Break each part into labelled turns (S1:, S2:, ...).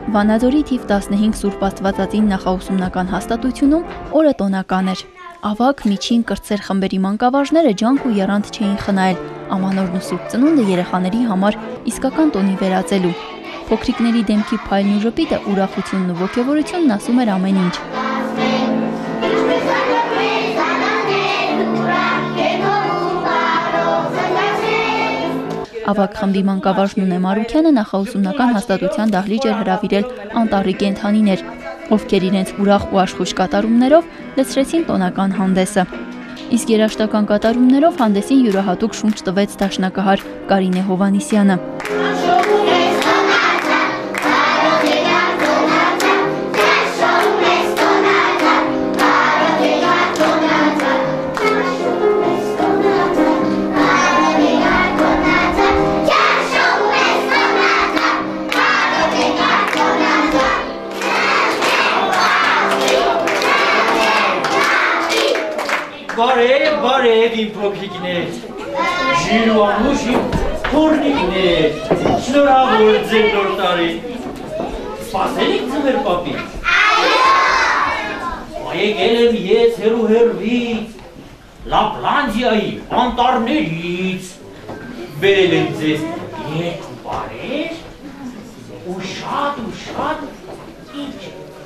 S1: Vanadzori թիվ 15 Սուրբ Աստվածածին նախաուսումնական հաստատությունում օրը տոնական էր։ Ավագ, միջին, կրտսեր խմբերի մանկավարժները ջանք ու եռանդ չէին խնայել Ամանորն ու Սուրբ Ծնունդը երեխաների համար իսկական տոնի վերածելու։ Փոքրիկների դեմքի փայլն ու ժպիտը, ուրախությունն ու ոգևորությունն ասում էր ամեն ինչ։ Ավագ խմբի մանկավարժն Նունե Մարուքյանը նախաուսումնական հաստատության դահլիճ էր հրավիրել անտառի կենդանիներ, ովքեր իրենց ուրախ ու աշխույժ կատարումներով լցրեցին տոնական հանդեսը։ Իսկ երաժշտական կատարումներով հանդեսին յուրահատուկ շունչ տվեց դաշնակահար Կարինե Հովհաննիսյանը։
S2: Բարև իմ փոքրիկներ, ժիրուանուշ իմ թորնիկներ, շնորհավոր ձեր նոր տարի, սպասել եք ձմեր պապի։ Եկել եմ ես հեռվից, Լապլանդիայի անտառներից, բերել եմ ձեզ երկու բարեր ու շատ ինչ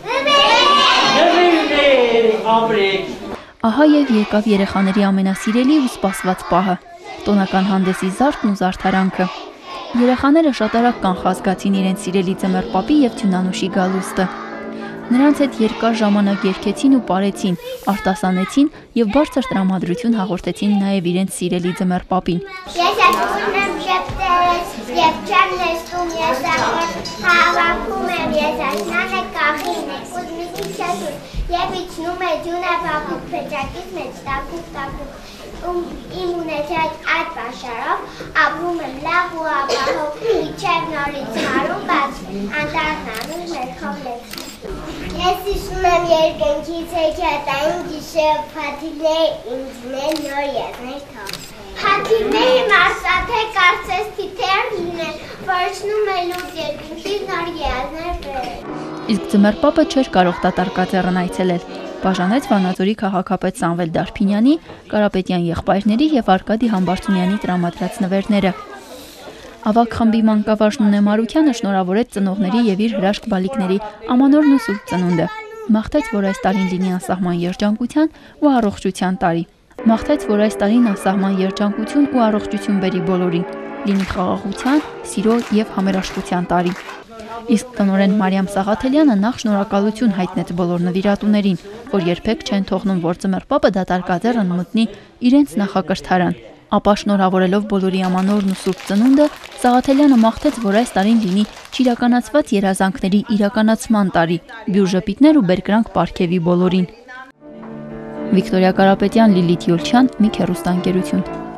S2: նվերներ ապրեք։
S1: Ահա եւ եկավ երեխաների ամենասիրելի ու սպասված պահը՝ տոնական հանդեսի զարդն ու զարդարանքը։ Երեխաները շատ արագ կանխազգացին իրենց սիրելի ձմեռ պապի եւ Թյունանուշի գալուստը։ Նրանց հետ երկար ժամանակ երգեցին ու պարեցին, արտասանեցին եւ բարձր տրամադրություն հաղորդեցին նաեւ իրենց սիրելի ձմեռ պապին։
S3: Ես ուզում եմ շփվել եւ չեմ լսում, ես հավաքում եմ, ես ասնանը կախին եք, ուզմիսի շաշուր, եւ իջնում է ջունը բաղուկ փեճակից մեջ տակուկ, իմ ունեցած այդ պաշարով ապրում եմ լավ ու ապահով, իջև նորից մարում բաց, անտառն անում մեր խոմլեց։ Ես իշում եմ երկնքից հեքիաթային գիշեր փաթիլներ ինձներ նոր եզներ թող։ Փաթիլների մարսաթե կարծես թիթեր լինեն, որչնում է լուր երկնքից նոր եզներ բերել։
S1: Իսկ ձմեռ պապը չէր կարող դատարկաձեռն այցելել, բաժանեց Վանաձորի քաղաքապետ Սամվել Դարփինյանի, Կարապետյան եղբայրների եւ Արկադի Համբարձումյանի տրամադրած նվերները։ Ավագ խմբի մանկավարժ Նունե Մարուքյանը շնորհավորեց ծնողների եւ իր հրաշք բալիկների Ամանորն ու Սուրբ Ծնունդը։ Մաղթեց, որ այս տարին լինի անսահման երջանկության ու առողջության տարի։ Մաղթեց, որ այս տարին անսահման երջանկություն ու առողջություն բերի բոլորին, լինի խաղաղության, սիրո եւ համերաշխության տարի։ Իսկ տնօրեն Մարիամ Սաղաթելյանը նախ շնորհակալություն հայտնեց բոլոր նվիրատուներին, որ երբեք չեն թողնում, որ ձմեռ պապը դատարկաձեռն մտնի իրենց նախակրթարան։ Ապա շնորհավորելով բոլորի Ամանորն ու Սուրբ Ծնունդը, Սաղաթելյանը մաղթեց, որ այս տարին լինի չիրականացված երազանքների իրականացման տարի, բյուր ժպիտներ ու բերկրանք պարգևի բոլորին։ Վիկտորիա Կարապետյան, Լիլիթ Յուլչյան, Միք հեռուստաընկերություն։